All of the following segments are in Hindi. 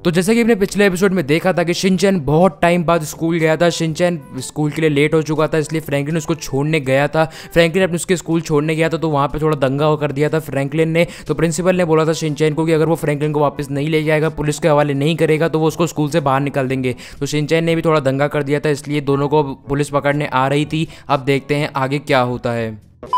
तो जैसे कि हमने पिछले एपिसोड में देखा था कि शिनचैन बहुत टाइम बाद स्कूल गया था। शिनचैन स्कूल के लिए लेट हो चुका था, इसलिए फ्रैंकलिन उसको छोड़ने गया था। फ्रैंकलिन अपने उसके स्कूल छोड़ने गया था तो वहाँ पे थोड़ा दंगा कर दिया था फ्रैंकलिन ने। तो प्रिंसिपल ने बोला था शिनचैन को कि अगर वो फ्रैंकलिन को वापस नहीं ले जाएगा, पुलिस के हवाले नहीं करेगा, तो वो उसको स्कूल से बाहर निकाल देंगे। तो शिनचैन ने भी थोड़ा दंगा कर दिया था, इसलिए दोनों को पुलिस पकड़ने आ रही थी। अब देखते हैं आगे क्या होता है।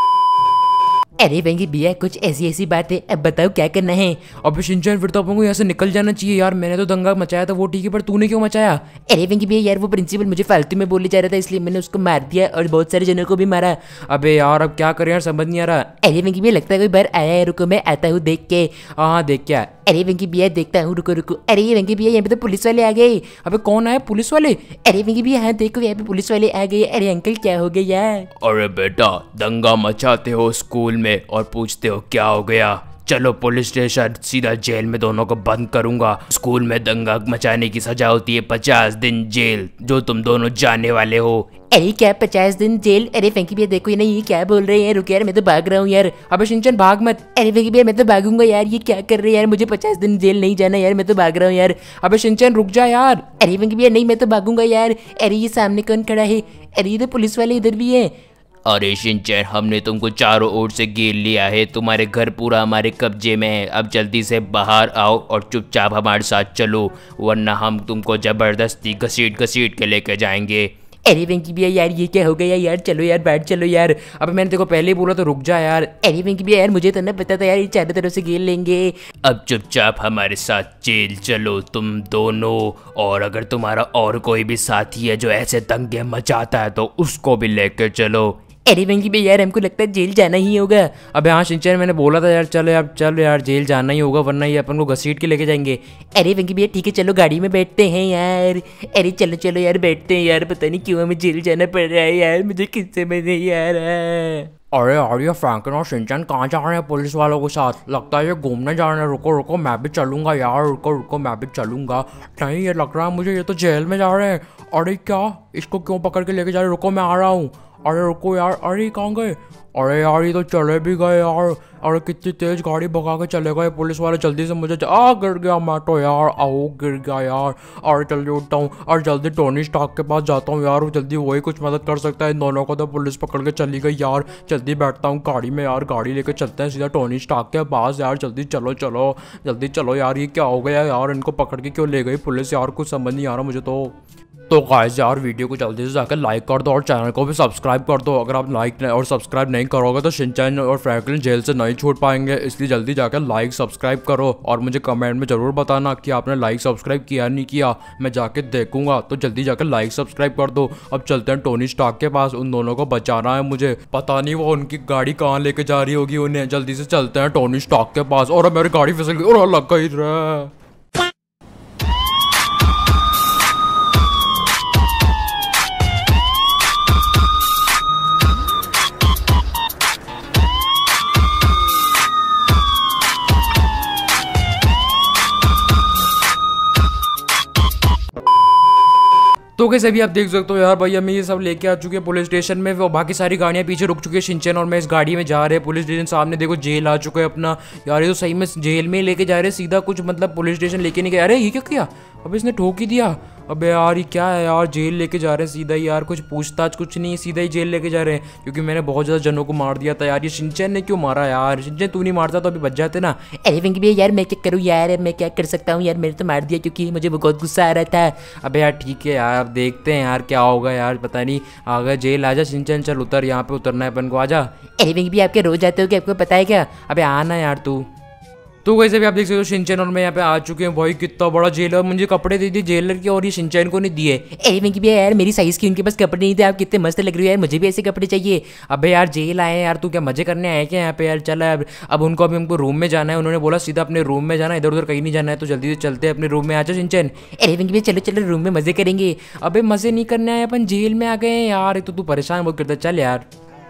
अरे वेंगी भैया, कुछ ऐसी ऐसी बात है, अब बताओ क्या करना है। अब शिनचैन फिर तो अपन को यहाँ से निकल जाना चाहिए यार। मैंने तो दंगा मचाया था वो ठीक है, पर तूने क्यों मचाया? अरे वेंगी भैया यार, वो प्रिंसिपल मुझे फालतू में बोले जा रहा था, इसलिए मैंने उसको मार दिया और बहुत सारे जनों को भी मारा। अबे यार अब क्या करें यार, समझ नहीं आ रहा। अरे वेंगी भैया, लगता है कोई बाहर आया है, रुको मैं आता हूँ देख के। हाँ देख क्या। अरे वेंगी भैया देखता हूँ, रुको रुको। अरे ये वेंगी भैया, यहाँ पे तो पुलिस वाले आ गए। अबे कौन आया? पुलिस वाले? अरे वेंगी भैया हाँ देखो, यहाँ पे पुलिस वाले आ गए। अरे अंकल क्या हो गया यार? अरे बेटा, दंगा मचाते हो स्कूल में और पूछते हो क्या हो गया? चलो पुलिस स्टेशन, सीधा जेल में दोनों को बंद करूंगा। स्कूल में दंगा मचाने की सजा होती है 50 दिन जेल, जो तुम दोनों जाने वाले हो। अरे क्या 50 दिन जेल? अरे वेंकी भैया देखो, ये नहीं ये क्या बोल रहे हैं, रुक यार मैं तो भाग रहा हूँ यार। अबे शिनचैन भाग मत। अरे वेंकी भैया मैं तो भागूंगा यार, ये क्या कर रहे हैं यार, मुझे 50 दिन जेल नहीं जाना यार, मैं तो भाग रहा हूँ यार। अबे शिनचैन रुक जा यार। अरे वेंकी भैया नहीं, मैं तो भागूंगा यार। अरे ये सामने कौन खड़ा है? अरे ये तो पुलिस वाले इधर भी है। अरे शिनचैन, हमने तुमको चारों ओर से घेर लिया है, तुम्हारे घर पूरा हमारे कब्जे में है। अब जल्दी से बाहर आओ और चुपचाप हमारे साथ चलो, वरना हम तुमको जबरदस्ती घसीट घसीट के लेके जाएंगे। अरे वेंकी भैया यार, ये क्या हो गया यार, चलो यार बैठ चलो यार। अब मैंने तेको पहले ही बोला तो रुक जा यार। अरे वेंकी भैया यार, मुझे तो ना पता था यार, ये चारों तरफ से घेर लेंगे। अब चुपचाप हमारे साथ जेल चलो तुम दोनों, और अगर तुम्हारा और कोई भी साथी है जो ऐसे दंगे मचाता है तो उसको भी लेके चलो। अरे वेंकी भैया यार, हमको लगता है जेल जाना ही होगा। अबे हाँ शिनचैन, मैंने बोला था यार, चल यार जेल जाना ही होगा, वरना ये अपन को घसीट के लेके जाएंगे। अरे वेंकी भैया ठीक है, चलो गाड़ी में बैठते हैं यार। अरे चलो चलो यार बैठते हैं यार, पता नहीं क्यों हमें जेल जाना पड़ रहा है यार, मुझे किस्से में नहीं आ रहा है। अरे यार ये फ्रैंकलिन और शिनचैन कहाँ जा रहे हैं पुलिस वालों के साथ? लगता है ये घूमने जा रहे हैं। रुको रुको मैं भी चलूंगा यार, रुको रुको मैं भी चलूंगा। नहीं ये लग रहा है मुझे ये तो जेल में जा रहे हैं। अरे क्या, इसको क्यों पकड़ के लेके जा रहे? रुको मैं आ रहा हूँ। अरे रुको यार, अरे कहाँ गए? अरे यार ये तो चले भी गए यार। अरे कितनी तेज गाड़ी भगा के चले गए पुलिस वाले। जल्दी से मुझे गिर गया मैं तो यार, आओ गिर गया यार। अरे जल्दी उठता हूँ और जल्दी टोनी स्टार्क के पास जाता हूँ यार, जल्दी वही कुछ मदद कर सकता है। इन दोनों को तो पुलिस पकड़ के चली गई यार। जल्दी बैठता हूँ गाड़ी में यार, गाड़ी लेके चलते हैं सीधा टोनी स्टार्क के पास यार। जल्दी चलो चलो जल्दी चलो यार, ये क्या हो गया यार, इनको पकड़ के क्यों ले गई पुलिस यार, कुछ समझ नहीं आ रहा मुझे तो गाइस यार वीडियो को जल्दी से जाकर लाइक कर दो और चैनल को भी सब्सक्राइब कर दो। अगर आप लाइक और सब्सक्राइब नहीं करोगे तो शिनचैन और फ्रैंकलिन जेल से नहीं छूट पाएंगे, इसलिए जल्दी जाकर लाइक सब्सक्राइब करो और मुझे कमेंट में ज़रूर बताना कि आपने लाइक सब्सक्राइब किया नहीं किया, मैं जाके देखूंगा। तो जल्दी जाकर लाइक सब्सक्राइब कर दो। अब चलते हैं टोनी स्टार्क के पास, उन दोनों को बचाना है मुझे। पता नहीं वो उनकी गाड़ी कहाँ लेके जा रही होगी उन्हें। जल्दी से चलते हैं टोनी स्टार्क के पास। और मेरी गाड़ी फिसल गई और लग गई रे। तो कैसे भी आप देख सकते हो यार, भाई हमें ये सब लेके आ चुके हैं पुलिस स्टेशन में। वो बाकी सारी गाड़ियां पीछे रुक चुकी है, शिनचैन और मैं इस गाड़ी में जा रहे हैं पुलिस स्टेशन। सामने देखो जेल आ चुका है अपना यार, ये तो सही में जेल में लेके जा रहे हैं सीधा, कुछ मतलब पुलिस स्टेशन लेके नहीं गए। अरे ये क्या किया? अब इसने ठोक ही दिया। अबे यार ये क्या है यार, जेल लेके जा रहे हैं सीधा ही यार, कुछ पूछताछ कुछ नहीं, सीधा ही जेल लेके जा रहे हैं। क्योंकि मैंने बहुत ज़्यादा जनों को मार दिया था यार। ये शिनचैन ने क्यों मारा यार? शिनचैन तू नहीं मारता तो अभी बच जाते ना। अरे वेंकी भैया यार, मैं क्या करूँ यार, मैं क्या कर सकता हूँ यार, मैंने तो मार दिया क्योंकि मुझे बहुत गुस्सा आ रहा था। अबे यार ठीक है यार, अब देखते हैं यार क्या होगा यार, पता नहीं। आ गए जेल, आजा शिनचैन, चल उतर, यहाँ पे उतरना है अपन को, आजा। अरे वेंकी भैया आप क्या रोज आते हो क्या, आपको पता है क्या? अबे आना यार तू। तो वैसे भी आप देख सकते हो शिनचैन और मैं यहाँ पे आ चुके हैं। भाई कितना बड़ा जेल है, मुझे कपड़े दे दिए जेलर के और ये शिनचैन को नहीं दिए। अरे वेंकी भैया यार, मेरी साइज की उनके पास कपड़े नहीं थे, आप कितने मस्त लग रहे हो यार, मुझे भी ऐसे कपड़े चाहिए। अबे यार जेल आए हैं यार, तू क्या मजे करने आए क्या यहाँ पे यार? चल अब उनको अभी हमको रूम में जाना है, उन्होंने बोला सीधा अपने रूम में जाना, इधर उधर कहीं नहीं जाना है। तो जल्दी से चलते हैं अपने रूम में, आ जाओ शिनचैन। अरे वेंकी भैया चलो चलो रूम में मजे करेंगे। अबे मजे नहीं करने आए, अपन जेल में आ गए हैं यार, तो तू परेशान बहुत करता, चल यार।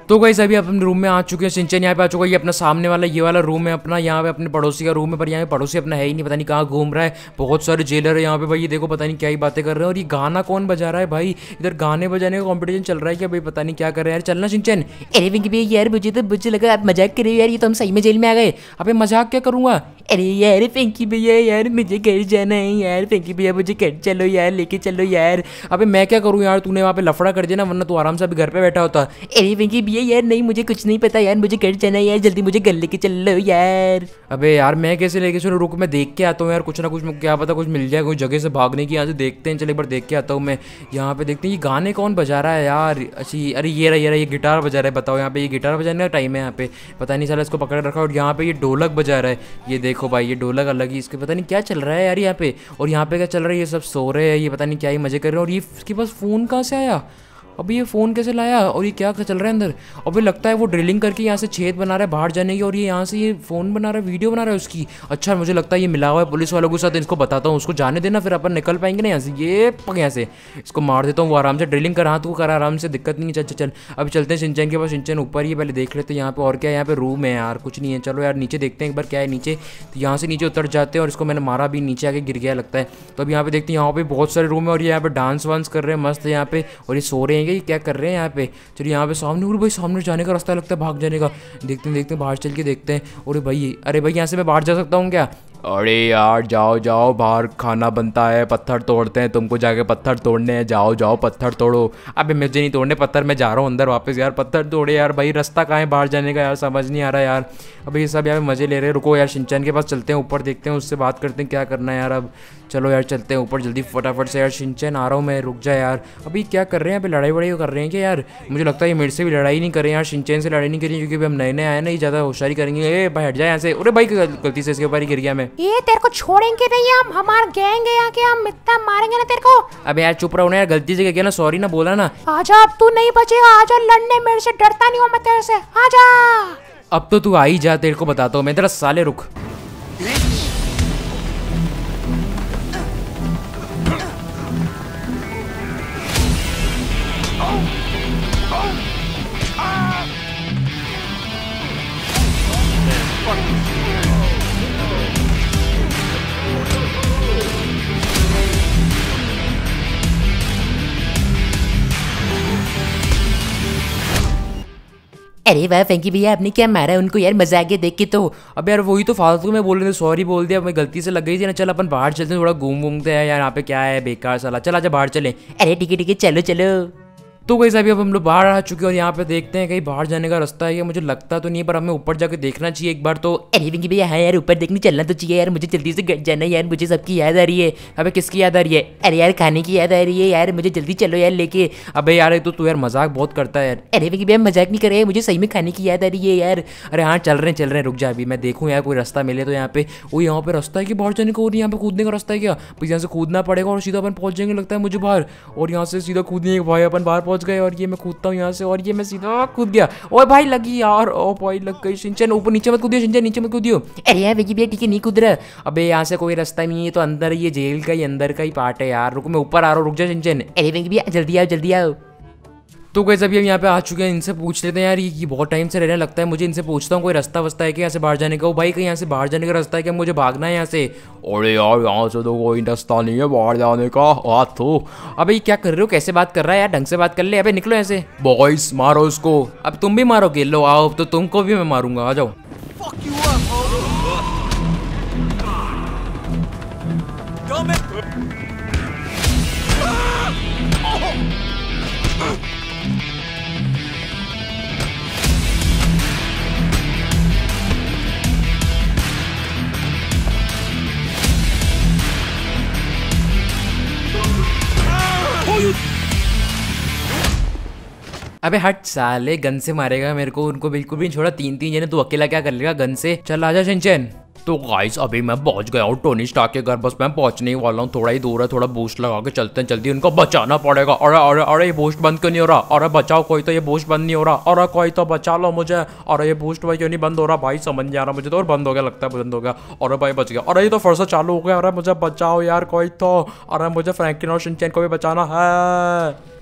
तो गाइस अभी अपन रूम में आ चुके हैं। शिनचैन यहाँ पे आ चुका है। ये अपना सामने वाला ये वाला रूम है अपना, यहाँ पे अपने पड़ोसी का रूम है, पर यहाँ पे पड़ोसी अपना है ही नहीं, पता नहीं कहाँ घूम रहा है। बहुत सारे जेलर है यहाँ पे भाई, ये देखो पता नहीं क्या ही बातें कर रहे हैं। और ये गाना कौन बजा रहा है भाई, इधर गाने बजाने का कंपटीशन चल रहा है क्या भाई, पता नहीं क्या कर रहे हैं यार। चलना शिनचैन। अरे विंकी भैया यार मुझे लगा आप मजाक कर रहे हो यार, ये तो हम सही में जेल में आ गए। अबे मजाक क्या करूँगा। अरे यार पिंकी भैया यार मुझे घर जाना है यार, पिंकी भैया मुझे घर चलो यार, लेके चलो यार। अबे मैं क्या करूँ यार, तूने वहाँ पे लफड़ा कर दिया ना, वरना तू आराम से अभी घर पे बैठा होता। अरे पिंकी भैया यार नहीं, मुझे कुछ नहीं पता यार, मुझे घर जाना है यार, जल्दी मुझे घर लेके चलो यार। अबे यार मैं कैसे लेके चलूँ, रुक मैं देख के आता हूँ यार, कुछ ना कुछ क्या पता कुछ मिल जाए, कोई जगह से भागने की। यहाँ से देखते हैं, चल एक बार देख के आता हूँ मैं। यहाँ पे देखते हैं ये गाने कौन बजा रहा है यार। अच्छी अरे ये रहा ये गिटार बजा रहा है। बताओ यहाँ पे ये गिटार बजाने का टाइम है यहाँ पे, पता नहीं साला इसको पकड़ रखा है। और यहाँ पे ये ढोलक बजा रहा है, ये देखो भाई ये ढोलक अलग ही, इसके पता नहीं क्या चल रहा है यार यहाँ पे। और यहाँ पे क्या चल रहा है, ये सब सो रहे हैं, ये पता नहीं क्या ही मजे कर रहे हैं। और ये इसके पास फ़ोन कहाँ से आया, अभी ये फ़ोन कैसे लाया, और ये क्या चल रहा है अंदर। अभी लगता है वो ड्रिलिंग करके यहाँ से छेद बना रहा है बाहर जाने की, और ये यहाँ से ये फ़ोन बना रहा है, वीडियो बना रहा है उसकी। अच्छा मुझे लगता है ये मिला हुआ है पुलिस वालों के साथ, इसको बताता हूँ, उसको जाने देना, फिर अपन निकल पाएंगे ना यहाँ से। ये पक यहाँ से इसको मार देता हूँ, वो आराम से ड्रिलिंग कर, हाँ तू कर आराम से, दिक्कत नहीं है। चल चल अभी चलते हैं शिनचैन के पास। शिनचैन ऊपर ही पहले देख लेते हैं यहाँ पे और क्या है। यहाँ पे रूम है यार, कुछ नहीं है। चलो यार नीचे देखते हैं एक बार क्या है नीचे। तो यहाँ से नीचे उतर जाते हैं, और इसको मैंने मारा भी, नीचे आके गिर गया लगता है। तो अब यहाँ पे देखते हैं, यहाँ पे बहुत सारे रूम है, और ये यहाँ पे डांस वांस कर रहे हैं मस्त यहाँ पे, और ये सो रहे हैं ये क्या कर रहे हैं यहाँ पे। चलिए यहाँ पे सामने, और भाई सामने जाने का रास्ता लगता है भाग जाने का, देखते हैं बाहर चल के देखते हैं। और भाई अरे भाई यहाँ से मैं बाहर जा सकता हूँ क्या। अरे यार जाओ जाओ, बाहर खाना बनता है, पत्थर तोड़ते हैं, तुमको जाके पत्थर तोड़ने हैं, जाओ जाओ पत्थर तोड़ो। अबे मुझे नहीं तोड़ने पत्थर, मैं जा रहा हूँ अंदर वापस यार, पत्थर तोड़े यार। भाई रास्ता कहाँ है बाहर जाने का यार, समझ नहीं आ रहा यार। अभी ये सब यार मज़े ले रहे हैं। रुको यार शिनचैन के पास चलते हैं, ऊपर देखते हैं, उससे बात करते हैं क्या करना है यार। अब चलो यार चलते हैं ऊपर जल्दी फटाफट से यार। शिनचैन आ रहा हूँ मैं, रुक जा यार। अभी क्या कर रहे हैं, अभी लड़ाई वड़ाई कर रहे हैं क्या यार। मुझे लगता है ये मेरे से भी लड़ाई नहीं कर रहे हैं यार, शिनचैन से लड़ाई नहीं करी, क्योंकि अभी हम नए नए आए ना, ये ज़्यादा होशियारी करेंगे। ए भाई हट जाए यहाँ से। अरे भाई गलती से इसके ऊपर ही गिर गया मैं। ये तेरे को छोड़ेंगे नहीं हम, हमारा गैंग है यहाँ के, हम इतना मारेंगे ना तेरे को। अब यार चुप रहो ना यार, गलती से क्या ना, सॉरी ना बोला ना। आजा अब तू नहीं बचेगा, आजा लड़ने, मेरे से डरता नहीं हूँ मैं तेरे से, आजा। अब तो तू आ ही जा, तेरे को बताता हूँ मैं, तेरा साले रुक। अरे वाह फैंकी भैया आपने क्या मारा उनको यार, मजा आ गया देख के। तो अब यार वही तो फालतू में बोल रहे थे, सॉरी बोल दिया, मैं गलती से लग गई थी ना। चल अपन बाहर चलते हैं, थोड़ा घूमते हैं यार, यहाँ पे क्या है बेकार साला। चल आजा बाहर चले। अरे ठीक है चलो चलो। तो वैसे अभी अब हम लोग बाहर आ चुके हैं, और यहाँ पे देखते हैं कहीं बाहर जाने का रास्ता है, मुझे लगता तो नहीं है, पर हमें ऊपर जाके देखना चाहिए एक बार तो। अरे विंकी भैया हाँ यार ऊपर देखने चलना तो चाहिए यार, मुझे जल्दी से घर जाना है यार, मुझे सबकी याद आ रही है। अबे किसकी याद आ रही है। अरे यार खाने की याद आ रही है यार, मुझे जल्दी चलो यार लेके। अबे यार तो तू यार मजाक बहुत करता है यार। अरे विंकी भैया मजाक नहीं कर रहे हैं, मुझे सही में खाने की याद आ रही है यार। अरे हाँ चल रहे हैं, रुक जा अभी मैं देखूँ यार कोई रास्ता मिले तो। यहाँ पे वो यहाँ पे रास्ता है कि बाहर जाने का, और यहाँ पे कूदने का रास्ता है क्या। बस यहाँ से कूदना पड़ेगा और सीधा अपन पहुँच जाएंगे लगता है मुझे बाहर। और यहाँ से सीधा कूदने भाई अपन बाहर पहुँच गए, और ये मैं कूदता हूँ यहाँ से, और ये मैं सीधा कूद गया। ओए भाई लगी यार, ओ भाई लग गई। शिनचैन ऊपर नीचे मत कूदियो, शिनचैन नीचे मत कूदियो। अरे यार विंकी भैया ठीक है नहीं कूद रहा। अबे यहाँ से कोई रास्ता नहीं है, तो अंदर ये जेल का ही अंदर का ही पार्ट है यार। रुको मैं ऊपर आ रहा हूँ, रुक जा शिनचैन। अरे विंकी भैया जल्दी आओ। तो कैसे अभी हम यहाँ पे आ चुके हैं, इनसे पूछ लेते हैं यार, ये बहुत टाइम से रहने लगता है मुझे, इनसे पूछता हूँ कोई रास्ता वस्ता है कि यहाँ से बाहर जाने का। वो भाई कहीं यहाँ से बाहर जाने का रास्ता है क्या, मुझे भागना है यहाँ से। अरे यार यहाँ से तो कोई रास्ता नहीं है बाहर जाने का। हाथ तो अबे ये क्या कर रहे हो, कैसे बात कर रहा है यार, ढंग से बात कर ले। अबे निकलो ऐसे, बॉयज मारो उसको। अब तुम भी मारोगे, लो आओ तो तुमको भी मैं मारूंगा, आ जाओ। अबे हट साले, गन से मारेगा मेरे को, उनको बिल्कुल भी नहीं छोड़ा। तीन जने तू अकेला क्या कर लेगा गन से। चल आजा शिनचैन। तो गाइस अभी मैं पहुंच गया हूँ टोनी स्टार्क के घर, बस मैं पहुंचने ही वाला हूँ, थोड़ा ही दूर है, थोड़ा बूस्ट लगा के चलते हैं जल्दी, उनको बचाना पड़ेगा। अरे अरे अरे ये बूस्ट बंद क्यों नहीं हो रहा, अरे बचाओ कोई तो, ये बूस्ट बंद नहीं हो रहा, अरे कोई तो बचा लो मुझे। अरे ये बूस्ट भाई क्यों नहीं बंद हो रहा भाई, समझ नहीं आ रहा मुझे तो। और बंद हो गया लगता है, बंद हो गया। अरे भाई बच गया। अरे ये तो फिर से चालू हो गया। अरे मुझे बचाओ यार कोई तो, अरे मुझे फ्रैंकलिन और शिनचैन को भी बचाना है।